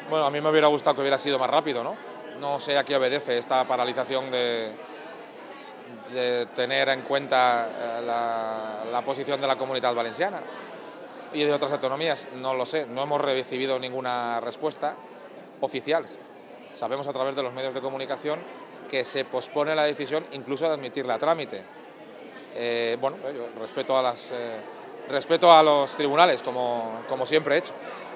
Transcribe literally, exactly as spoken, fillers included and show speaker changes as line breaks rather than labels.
Bueno, a mí me hubiera gustado que hubiera sido más rápido, ¿no? No sé a qué obedece esta paralización de, de tener en cuenta eh, la, la posición de la Comunitat Valenciana y de otras autonomías. No lo sé, no hemos recibido ninguna respuesta oficial. Sabemos a través de los medios de comunicación que se pospone la decisión incluso de admitirla a trámite. Eh, bueno, yo respeto a, las, eh, respeto a los tribunales, como, como siempre he hecho.